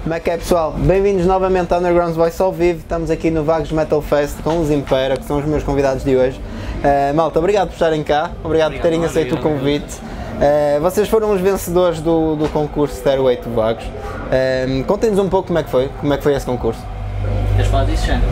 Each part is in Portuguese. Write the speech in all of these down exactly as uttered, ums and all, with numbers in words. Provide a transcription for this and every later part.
Como é que é, pessoal? Bem-vindos novamente ao Underground Voice ao vivo. Estamos aqui no Vagos Metal Fest com os Impera, que são os meus convidados de hoje. Uh, malta, obrigado por estarem cá, obrigado, obrigado por terem aceito obrigado, o convite. Uh, vocês foram os vencedores do, do concurso Stairway to Vagos. Uh, Contem-nos um pouco como é que foi, como é que foi esse concurso. Queres falar disso, Xan?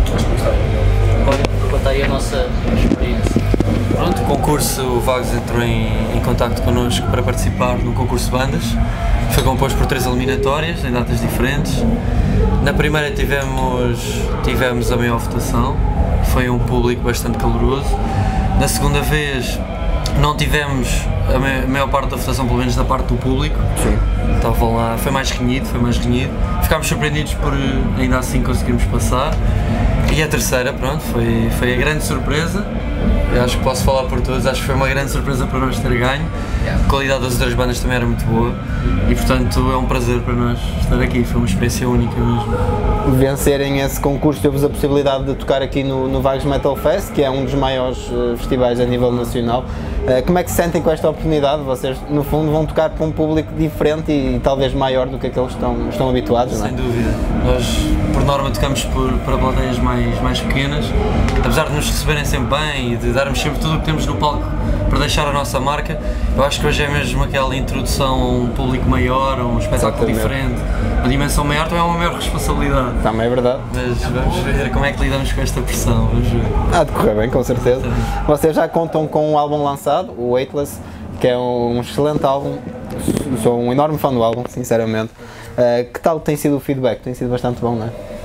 Conta aí a nossa experiência. Pronto, o concurso, o Vagos entrou em, em contacto connosco para participar no concurso de bandas. Foi composto por três eliminatórias, em datas diferentes. Na primeira tivemos, tivemos a maior votação, foi um público bastante caloroso. Na segunda vez não tivemos a maior parte da votação, pelo menos da parte do público. Sim. Estavam lá, foi mais renhido, foi mais renhido. Ficámos surpreendidos por ainda assim conseguirmos passar. E a terceira, pronto, foi, foi a grande surpresa. Eu acho que posso falar por todos, acho que foi uma grande surpresa para nós ter ganho. A qualidade das outras bandas também era muito boa e, portanto, é um prazer para nós estar aqui, foi uma experiência única mesmo. Vencerem esse concurso deu-vos a possibilidade de tocar aqui no, no Vagos Metal Fest, que é um dos maiores uh, festivais a nível nacional. Uh, como é que se sentem com esta oportunidade? Vocês, no fundo, vão tocar para um público diferente e, e talvez maior do que aqueles que estão, estão habituados, não é? Sem dúvida. Nós, por norma, tocamos por, para plateias mais, mais pequenas, apesar de nos receberem sempre bem e de darmos sempre tudo o que temos no palco para deixar a nossa marca. Eu acho que hoje é mesmo aquela introdução a um público maior, a um espetáculo Exatamente. diferente, uma dimensão maior, também é uma maior responsabilidade. Também é verdade. Mas vamos ver como é que lidamos com esta pressão, vamos ver. Há de correr bem, com certeza. Vocês já contam com um álbum lançado, o Weightless, que é um excelente álbum, sou um enorme fã do álbum, sinceramente. Uh, que tal tem sido o feedback? Tem sido bastante bom, não é?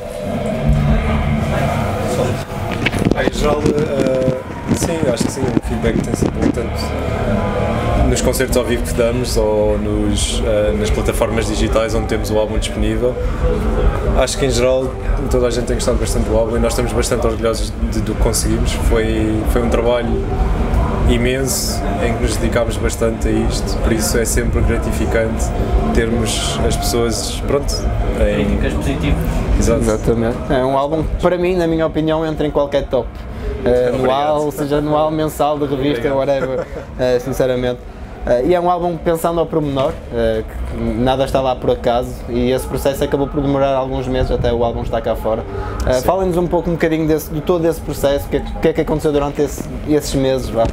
Em geral, uh, sim, acho que sim, o feedback tem sido bom, tanto nos concertos ao vivo que damos ou nos, uh, nas plataformas digitais onde temos o álbum disponível. Acho que em geral toda a gente tem gostado bastante do álbum e nós estamos bastante orgulhosos de, do que conseguimos. Foi, foi um trabalho imenso em que nos dedicámos bastante a isto, por isso é sempre gratificante termos as pessoas, pronto, em... críticas positivas. Exato. Exatamente. É um álbum que, para mim, na minha opinião, entra em qualquer top. Uh, anual, seja anual, mensal, de revista, whatever, uh, sinceramente. Uh, e é um álbum pensando ao pormenor, uh, que nada está lá por acaso, e esse processo acabou por demorar alguns meses até o álbum estar cá fora. Uh, Falem-nos um pouco, um bocadinho desse, de todo esse processo, o que, que é que aconteceu durante esse, esses meses, vá.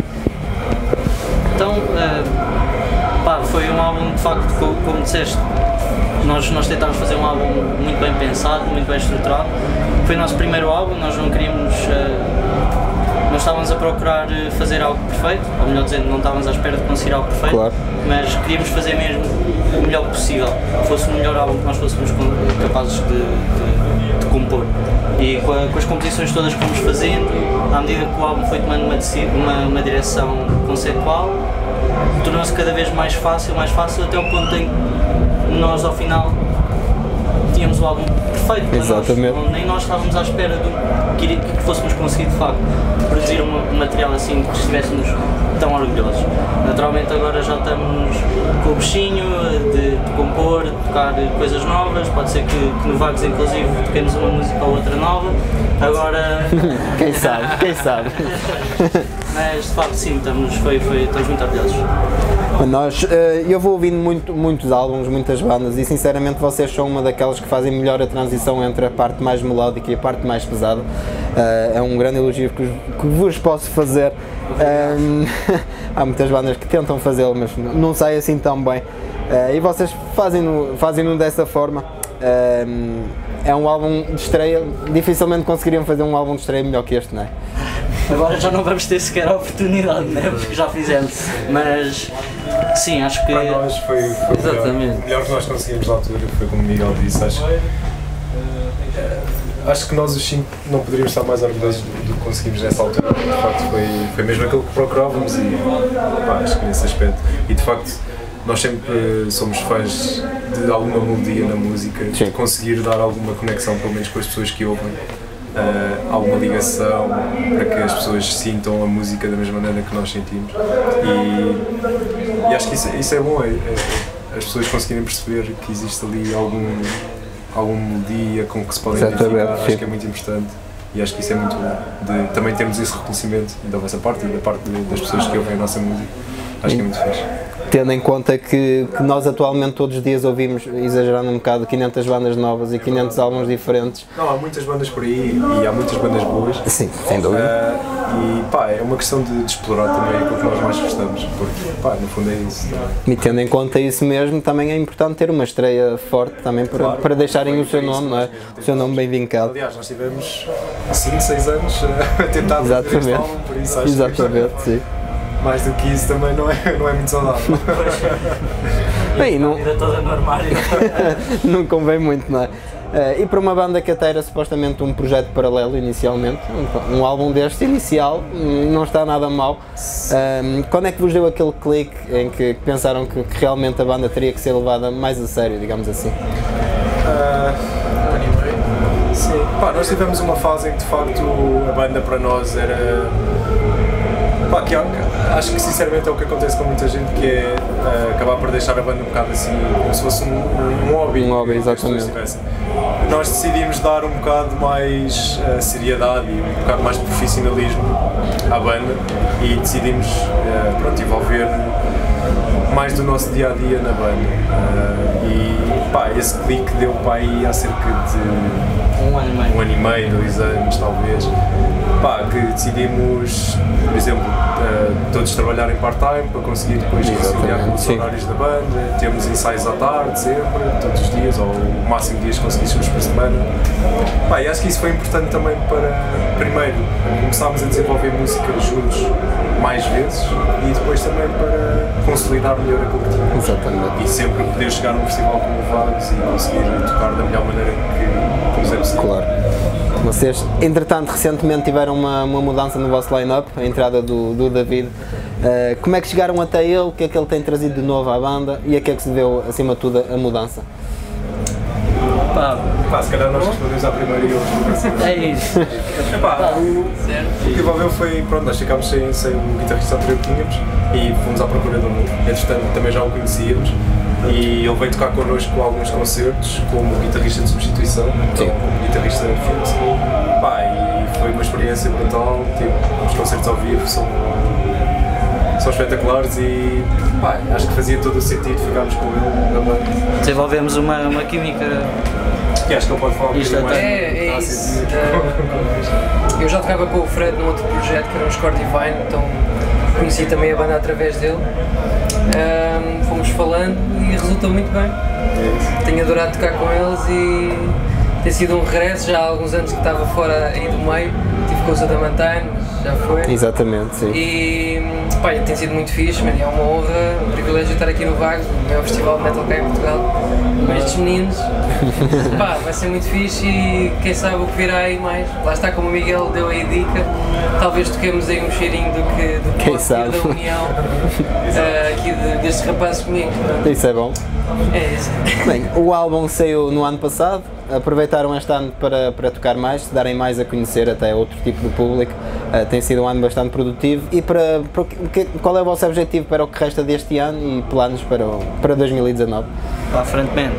Então, uh, pá, foi um álbum, de facto, como, como disseste, nós, nós tentámos fazer um álbum muito bem pensado, muito bem estruturado. Foi o nosso primeiro álbum, nós não queríamos... Uh, Nós estávamos a procurar fazer algo perfeito, ou melhor dizendo, não estávamos à espera de conseguir algo perfeito, claro. Mas queríamos fazer mesmo o melhor possível, que fosse o melhor álbum que nós fôssemos capazes de, de, de compor. E com, a, com as composições todas que fomos fazendo, à medida que o álbum foi tomando uma, uma, uma direção conceitual, tornou-se cada vez mais fácil, mais fácil, até o ponto em que nós, ao final, tínhamos o álbum perfeito. Exatamente. Nós, nem nós estávamos à espera do que, que fôssemos conseguir, de facto, produzir um, um material assim que estivéssemos tão orgulhosos. Naturalmente agora já estamos com o bichinho de, de compor, de tocar coisas novas, pode ser que, que no Vagos inclusive toquemos uma música ou outra nova, agora... Quem sabe, quem sabe. Mas de facto sim, estamos, foi, foi, estamos muito orgulhosos. Nós, eu vou ouvindo muito, muitos álbuns, muitas bandas e sinceramente vocês são uma daquelas que fazem melhor a transição entre a parte mais melódica e a parte mais pesada. É um grande elogio que vos posso fazer. Um, há muitas bandas que tentam fazê-lo, mas não sai assim tão bem. E vocês fazem-no fazem dessa forma. É um álbum de estreia, dificilmente conseguiriam fazer um álbum de estreia melhor que este, não é? Agora já não vamos ter sequer a oportunidade, né? Porque já fizemos, mas sim, acho que... Para nós foi, foi Exatamente. melhor, melhor que nós conseguimos na altura, foi como o Miguel disse, acho, acho que nós os cinco não poderíamos estar mais orgulhosos do, do que conseguimos nessa altura, de facto foi, foi mesmo aquilo que procurávamos e pá, acho que nesse aspecto, e de facto nós sempre somos fãs de alguma melodia na música, de conseguir dar alguma conexão pelo menos com as pessoas que ouvem. Uh, alguma ligação para que as pessoas sintam a música da mesma maneira que nós sentimos e, e acho que isso, isso é bom, é, é, as pessoas conseguirem perceber que existe ali algum, alguma melodia com que se podem identificar, acho que é muito importante e acho que isso é muito bom, de, também temos esse reconhecimento da vossa parte e da parte de, das pessoas que ouvem a nossa música acho que é muito fixe. Tendo em conta que, que nós atualmente todos os dias ouvimos, exagerando um bocado, quinhentas bandas novas e quinhentos álbuns diferentes. Não, há muitas bandas por aí e há muitas bandas boas. Sim, sem dúvida. Uh, e pá, é uma questão de, de explorar também aquilo que nós mais gostamos, porque pá, no fundo é isso. E tendo em conta isso mesmo, também é importante ter uma estreia forte também para, Claro, para deixarem foi- o seu foi isso nome, que não é? nós O seu nome bem vincado. Aliás, nós tivemos cinco, seis anos a tentar fazer este Exatamente. álbum, por isso acho Exatamente, que sim. mais do que isso também não é, não é muito saudável. Bem, não, A vida toda no armário. não convém muito, não é? Eh, e para uma banda que até era supostamente um projeto paralelo inicialmente, um, um álbum deste inicial, hum, não está nada mal. Ahm, quando é que vos deu aquele clique em que pensaram que, que realmente a banda teria que ser levada mais a sério, digamos assim? Uh, sim. Pá, nós tivemos uma fase em que de facto a banda para nós era. Pá, que há- acho que sinceramente é o que acontece com muita gente, que é uh, acabar por deixar a banda um bocado assim, como se fosse um, um, um hobby. Um hobby, que as pessoas exatamente. tivessem. Nós decidimos dar um bocado mais uh, seriedade e um bocado mais de profissionalismo à banda e decidimos uh, pronto, envolver mais do nosso dia a dia na banda. Uh, e pá, esse clique deu para aí há cerca de Um ano e meio. um ano e meio, dois anos talvez, pá, que decidimos, por exemplo, uh, todos trabalhar em part-time para conseguir depois conciliar com os Sim. horários da banda, temos ensaios à tarde sempre, todos os dias, ou o máximo de dias que conseguíssemos por semana. Pá, e acho que isso foi importante também para, primeiro, começarmos a desenvolver música juntos mais vezes e depois também para consolidar melhor aquilo que tínhamos. Exatamente. E sempre poder chegar a um festival como o Vagos e conseguir tocar da melhor maneira que, que nos é possível. Claro. Vocês, entretanto, recentemente tiveram uma, uma mudança no vosso line-up, a entrada do, do David. Uh, como é que chegaram até ele? O que é que ele tem trazido de novo à banda? E a que é que se deveu, acima de tudo, a mudança? Pá, Pá, se calhar nós respondemos à primeira e eu respondo é isso. Epá, o, Certo? o que envolveu foi, pronto, nós ficámos sem, sem um guitarrista anterior que tínhamos e fomos à procura de um novo. Entretanto, também já o conhecíamos e ele veio tocar connosco alguns concertos como guitarrista de substituição, Sim. como guitarrista fixo. Pá, e foi uma experiência brutal, tipo, os concertos ao vivo são, são espetaculares e pá, acho que fazia todo o sentido ficarmos com ele na banda. Desenvolvemos uma, uma química. E acho que ele pode falar um Isto bocadinho mais. até- É, é Está a isso. sentir. Eh, eu já tocava com o Fred num outro projeto que era o Score Divine, então conheci também a banda através dele. Ahm, fomos falando e resultou muito bem. Tenho adorado tocar com eles e tem sido um regresso. Já há alguns anos que estava fora aí do meio, tive com o Sadamantain, mas já foi. Exatamente, sim. E pá, tem sido muito fixe, man, é uma honra, um privilégio estar aqui no Vagos, o maior festival de metal cá em Portugal, com estes meninos. Pá, vai ser muito fixe e quem sabe o que virá aí mais. Lá está, como o Miguel deu aí dica, talvez toquemos aí um cheirinho do que, do que Quem pode sabe? vir da união eh, aqui de, destes rapazes comigo. Portanto, Isso é bom. é isso. Bem, o álbum saiu no ano passado, aproveitaram este ano para, para tocar mais, se darem mais a conhecer até outro tipo de público. Uh, tem sido um ano bastante produtivo. E para, para o que- qual é o vosso objetivo para o que resta deste ano e planos para, o- para dois mil e dezanove? Para a frente, man.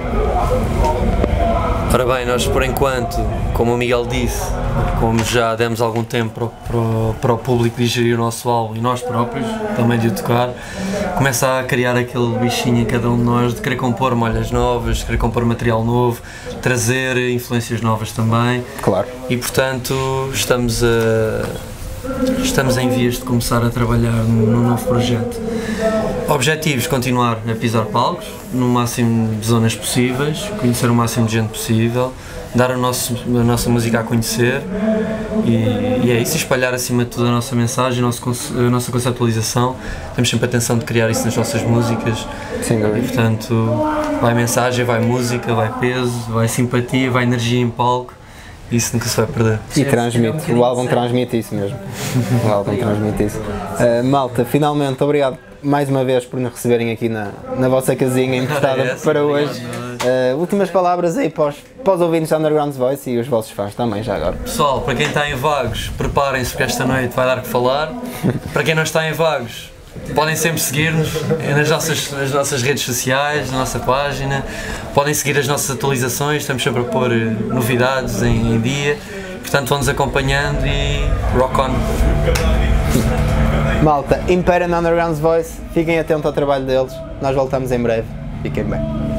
Ora bem, nós por enquanto, como o Miguel disse, como já demos algum tempo para o, para o, para o público digerir o nosso álbum e nós próprios também de o tocar, começa a criar aquele bichinho em cada um de nós de querer compor molhas novas, de querer compor material novo, trazer influências novas também. Claro. E portanto estamos a, estamos em vias de começar a trabalhar num num novo projeto. Objetivos: continuar a pisar palcos no máximo de zonas possíveis, conhecer o máximo de gente possível, dar o nosso, a nossa música a conhecer e, e é isso, espalhar acima de tudo a nossa mensagem, a nossa, conce- a nossa conceptualização. Temos sempre a atenção de criar isso nas nossas músicas. Sem E dúvida. portanto vai mensagem, vai música, vai peso, vai simpatia, vai energia em palco. Isso nunca se vai perder. E transmite, o álbum transmite isso mesmo. O álbum transmite isso. Uh, malta, finalmente, obrigado mais uma vez por nos receberem aqui na, na vossa casinha emprestada Yes, para obrigado, hoje. Uh, últimas palavras aí para os, para os ouvintes da Underground's Voice e os vossos fãs também, já agora. Pessoal, para quem está em Vagos, preparem-se porque esta noite vai dar que falar. Para quem não está em Vagos, podem sempre seguir-nos nas nossas, nas nossas redes sociais, na nossa página. Podem seguir as nossas atualizações, estamos sempre a pôr eh, novidades em, em dia. Portanto, vão-nos acompanhando e rock on! Malta, Imperial Underground's Voice, fiquem atentos ao trabalho deles, nós voltamos em breve, fiquem bem.